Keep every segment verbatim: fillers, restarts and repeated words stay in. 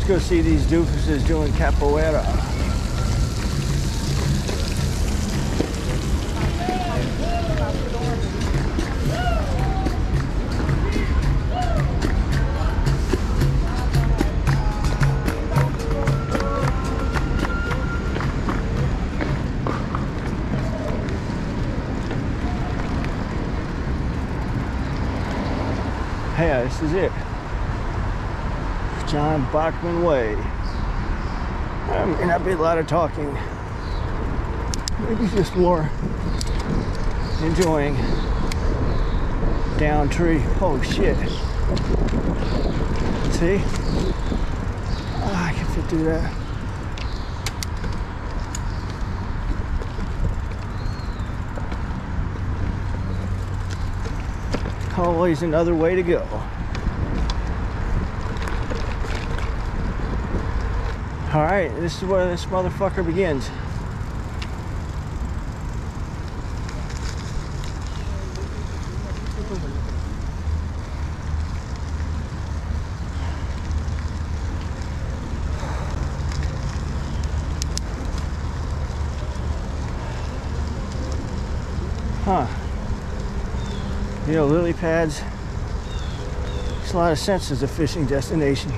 go see these doofuses doing capoeira. Yeah, this is it. John Bachman Way. There may not be a lot of talking. Maybe just more enjoying down tree. Oh shit. See? Oh, I can fit through that. Always another way to go. All right, this is where this motherfucker begins. Huh. You know, lily pads makes a lot of sense as a fishing destination.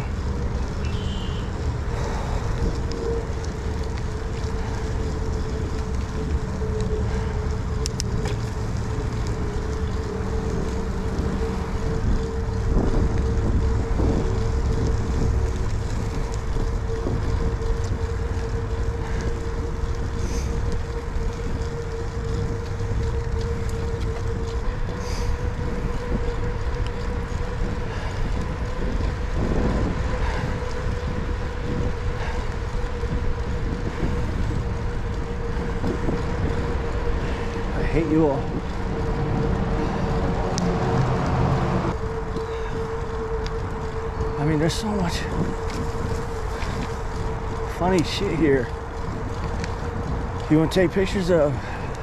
I hate you all. I mean, there's so much funny shit here. You want to take pictures of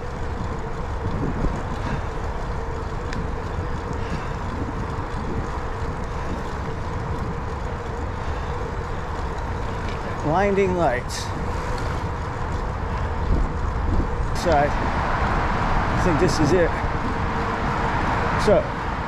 blinding lights. Side. I think this is it. So,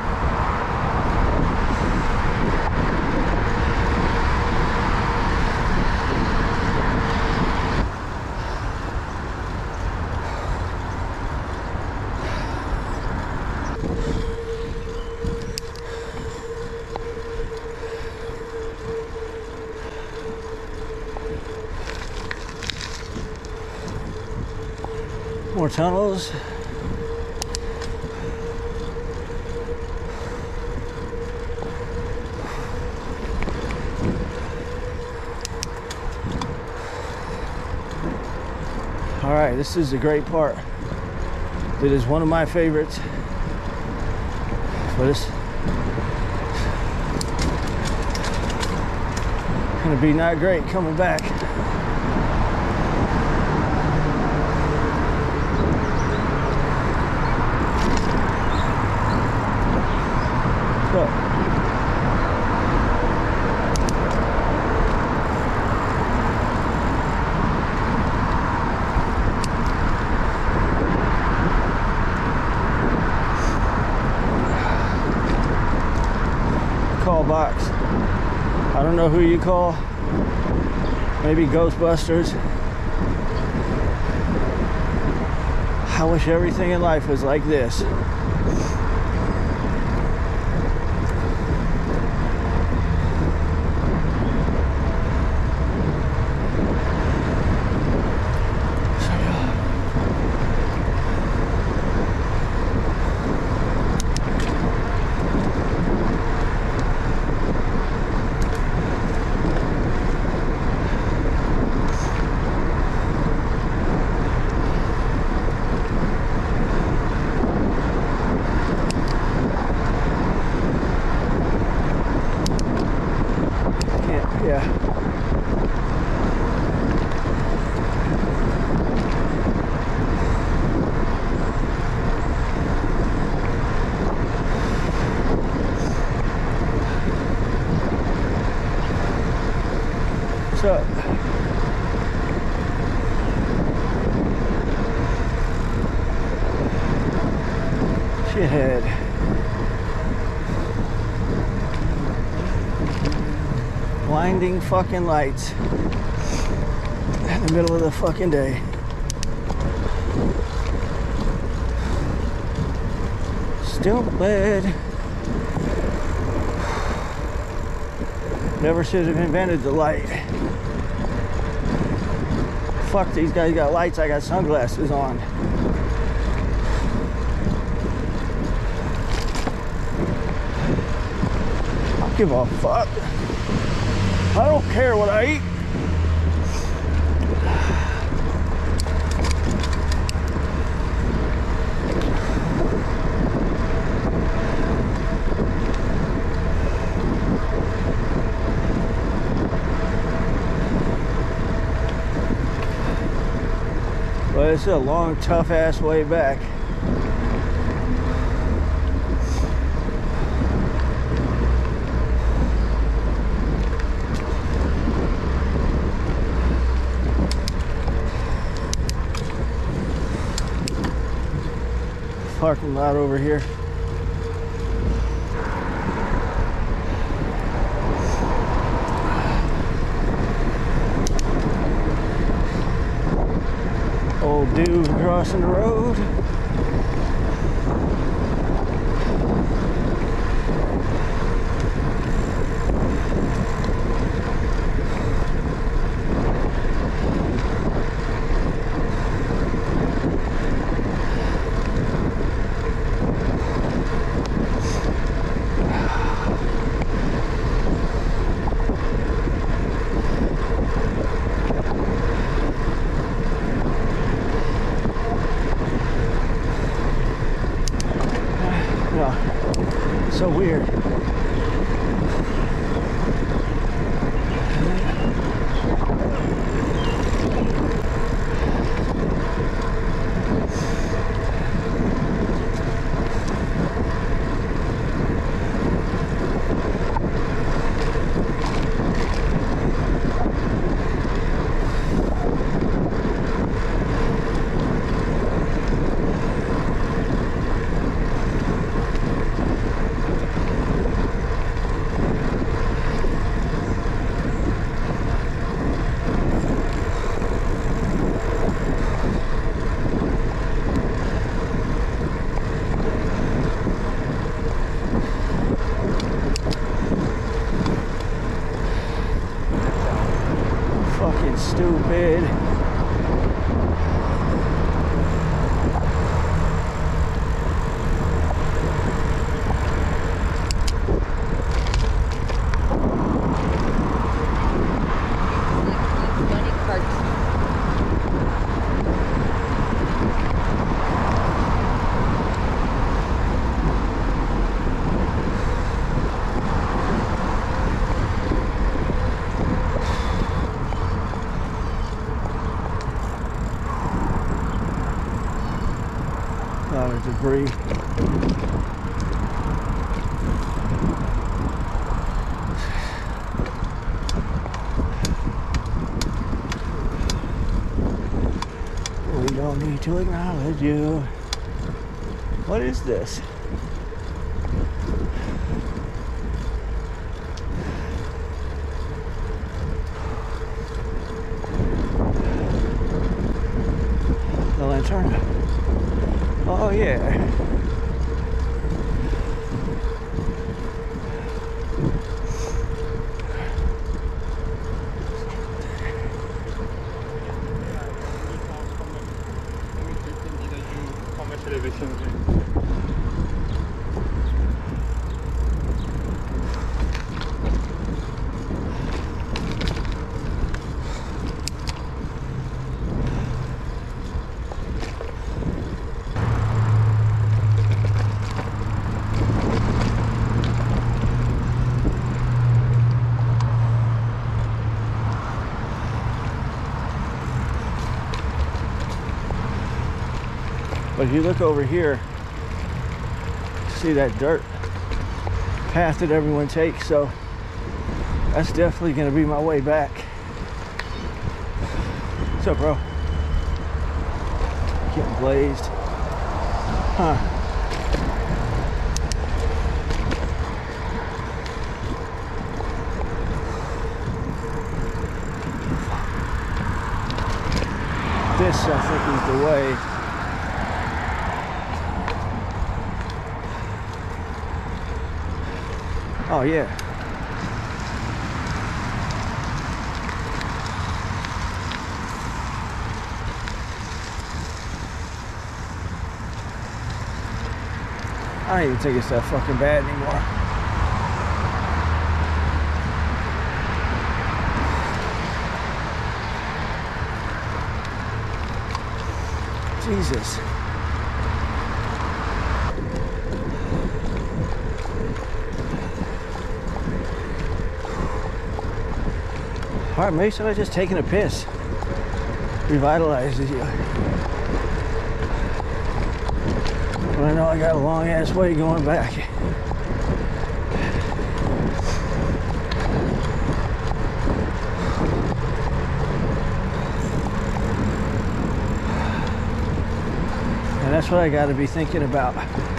more tunnels. All right, this is a great part. It is one of my favorites. But it's gonna be not great coming back. So, call box. I don't know who you call. Maybe Ghostbusters. I wish everything in life was like this. Yeah. What's up? Shithead. Blinding fucking lights in the middle of the fucking day. Stupid. Never should have invented the light. Fuck, these guys got lights, I got sunglasses on. I don't give a fuck. I don't care what I eat. But it's a long, tough ass way back. Parking lot over here. Old dude crossing the road. So weird. Stupid. A lot of debris. We don't need to acknowledge you. What is this? The lantern. Oh yeah. But if you look over here, see that dirt path that everyone takes, so that's definitely going to be my way back. What's up, bro? Getting blazed. Huh. This, I think, is the way. Oh, yeah. I don't even think it's that fucking bad anymore. Jesus. All right, maybe somebody's just taking a piss. Revitalizes you. But I know I got a long ass way going back. And that's what I got to be thinking about.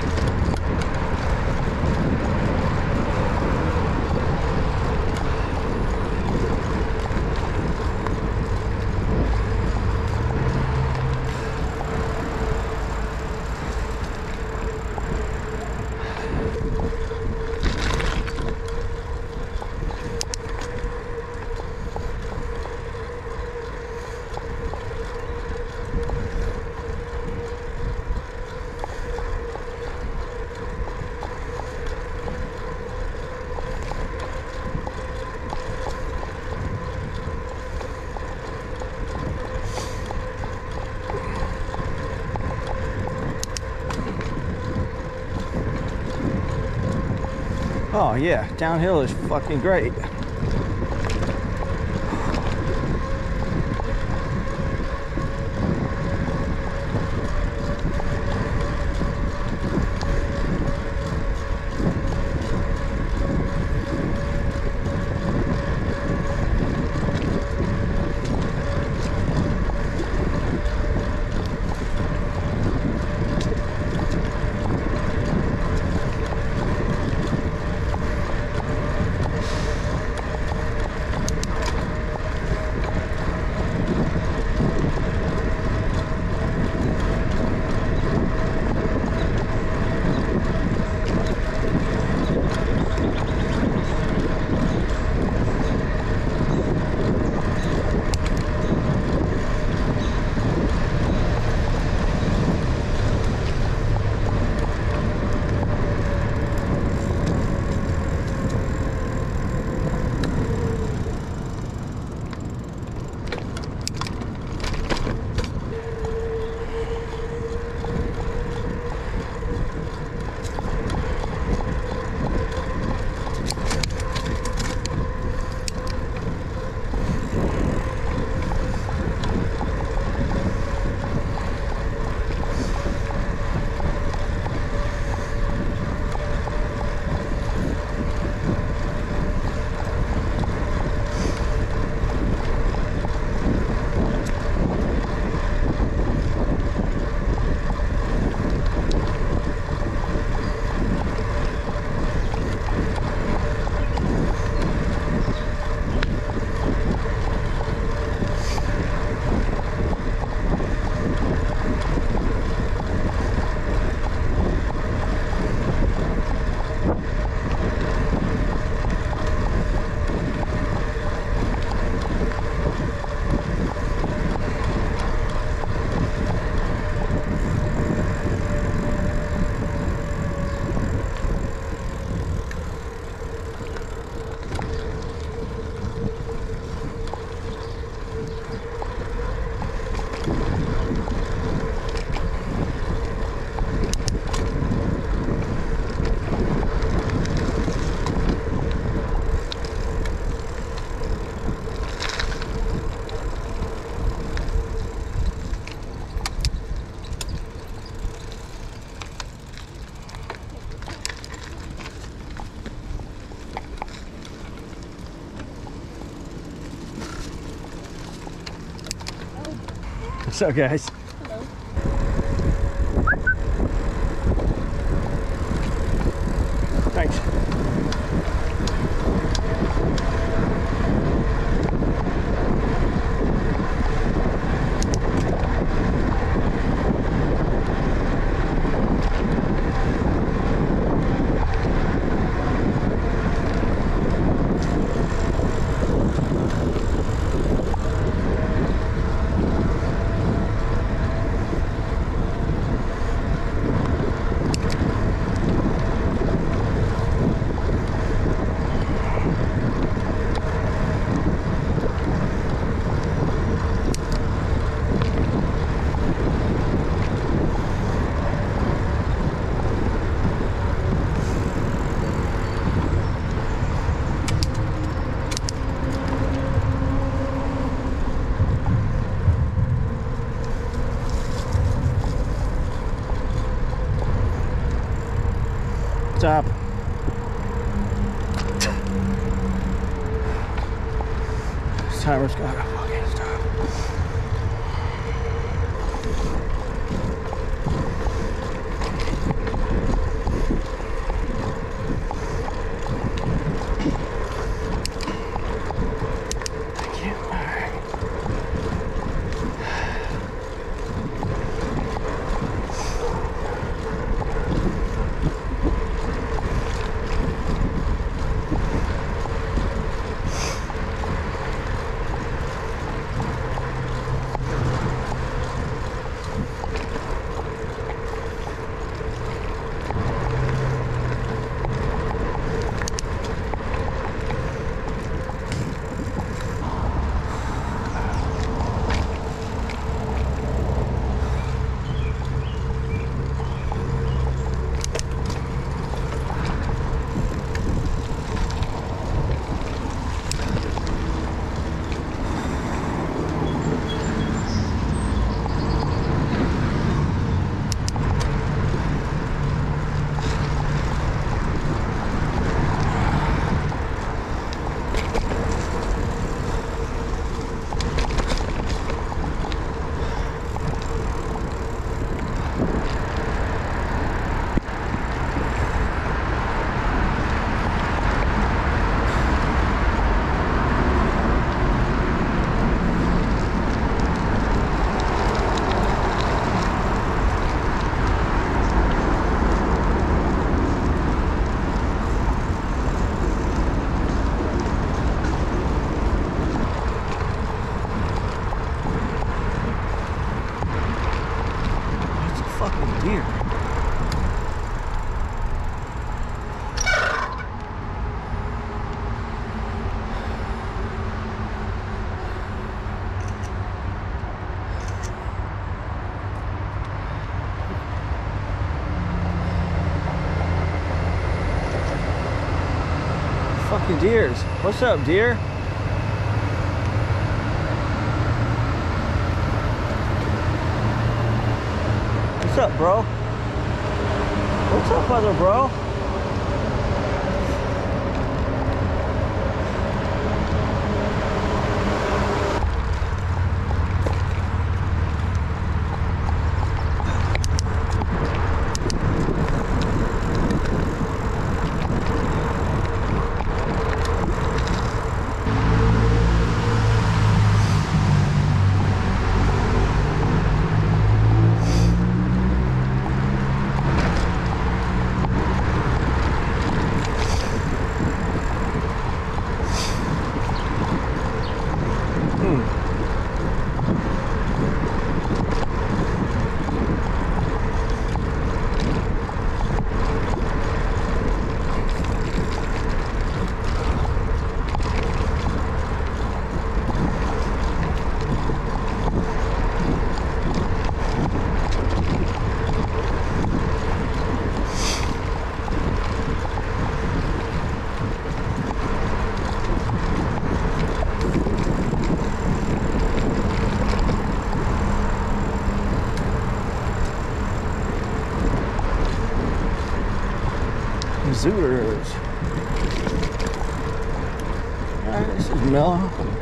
Oh yeah, downhill is fucking great. What's up, guys? Hello. Thanks. Stop. This timer's gotta fucking stop. Thank you. All right. Fucking deer. Fucking deers. What's up, deer? What's up, bro? What's up, other bro? Zooters. Alright, this is Mellow.